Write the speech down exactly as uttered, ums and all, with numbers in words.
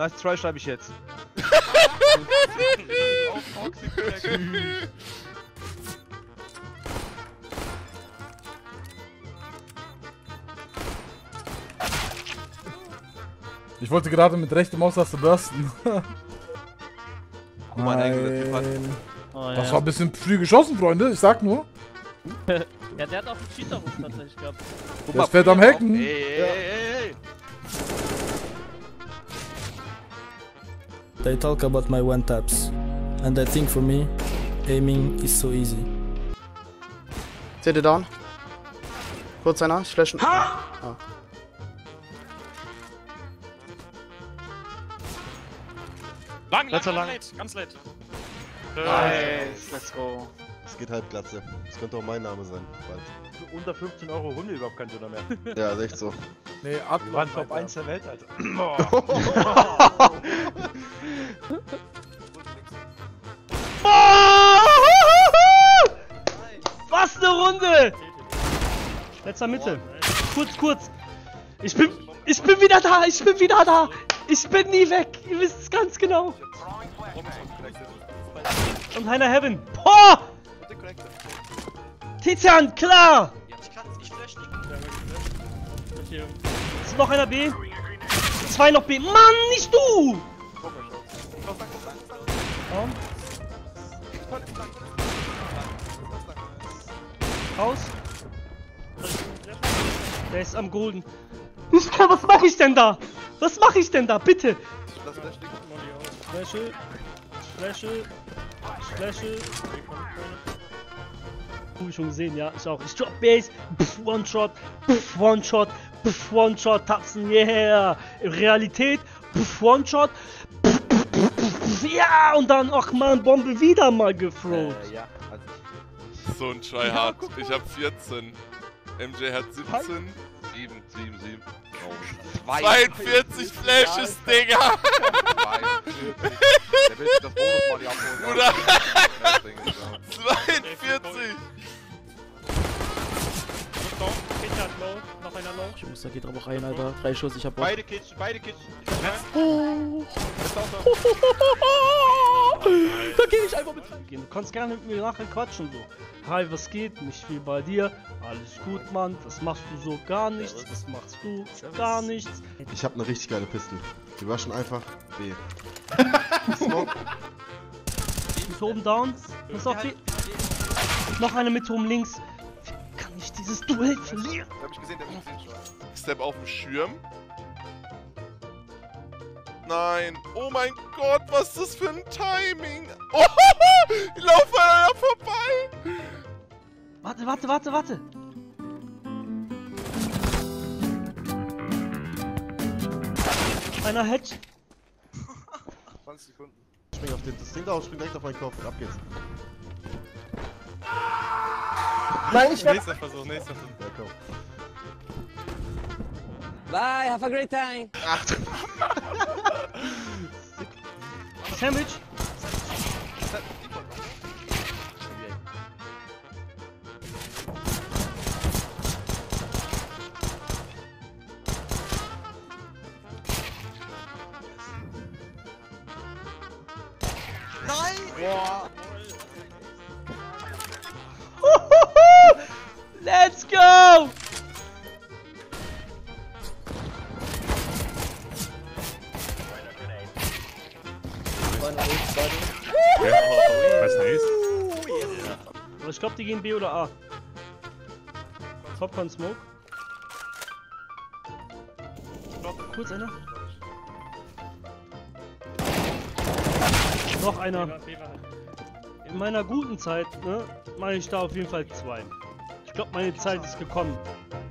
Nice try schreibe ich jetzt. Ich wollte gerade mit rechter Maustaste bursten. Guck mal, der Typ hat. Oh, ja. Das war ein bisschen früh geschossen, Freunde. Ich sag nur. Ja, der hat auch einen Cheater-Ruf tatsächlich gehabt. Guck Der fährt am Hacken. Ey, ey, ey, ey. They talk about my one-taps. And I think for me, aiming is so easy. C D down. Kurz einer, ich flashen. Ah. Lang, lang, Letzter lang, lang. late, ganz late. Nice, let's go. Es geht Halbglatze. Das könnte auch mein Name sein. Bald. Für unter fünfzehn Euro holen wir überhaupt keinen Döner mehr. Ja, ist echt so. Nee, Wir Atlas. waren Top eins der Welt, Alter. Was eine Runde! Letzter Mitte. Kurz, kurz. Ich bin, ich bin wieder da, ich bin wieder da. Ich bin nie weg. Ihr wisst es ganz genau. Und einer Heaven. Boah! Tizian, klar! Ich kann ich flash nicht. Ist noch einer B? Zwei noch B. Mann, nicht du! Raum. Raus. Der ist am Golden. Ich kann, was mache ich denn da? Was mache ich denn da? Bitte! Flasche. Flasche. Flasche. Hab ich schon gesehen, ja. Ich auch. Ich drop Base. Pff, One Shot. Pff, One Shot. Pff, One Shot. Tapsen. Yeah. In Realität. Pff, One Shot. Pff, pff, pff, pff, ja. Und dann, ach man, Bombe wieder mal gefroht. Äh, ja. Also, So ein Tryhard. Ich hab vierzehn. M J hat siebzehn. sieben, sieben, sieben. zweiundvierzig Flashes, Digga! Der will sich das Bonus-Money abholen. Oder? Ja. zweiundvierzig! Kinder low. Noch einer low. Ich muss da geht aber rein, Alter. Drei Schuss, ich hab Bock. beide Kids, beide Kids. Da geh ich einfach mit rein. Du kannst gerne mit mir nachher quatschen so. Hi, was geht? Nicht viel bei dir. Alles gut, Mann. Das machst du so gar nichts. Das machst du gar nichts. Ich hab ne richtig geile Pistole. Die waschen einfach B. Smoke. Mit oben down. Pass auf die. Noch eine mit oben links. Wie kann ich dieses Duell verlieren? Der hab ich gesehen, der hab ich gesehen schon. Step auf dem Schirm. Nein. Oh mein Gott, was ist das für ein Timing? Oh, ich laufe an einer vorbei. Warte, warte, warte, warte. Einer Hedge. zwanzig Sekunden. Spring auf den, das Ding da und spring direkt auf meinen Kopf. Ab geht's. Nein, ich Nächster Versuch, nächster Versuch. Ja, komm. Bye, have a great time. Sandwich. Boah. Let's go! Was ist? Aber ich glaube, die gehen B oder A. Popcorn Smoke. Kurz einer. Noch einer. In meiner guten Zeit, ne, mache ich da auf jeden Fall zwei. Ich glaube, meine Zeit ist gekommen.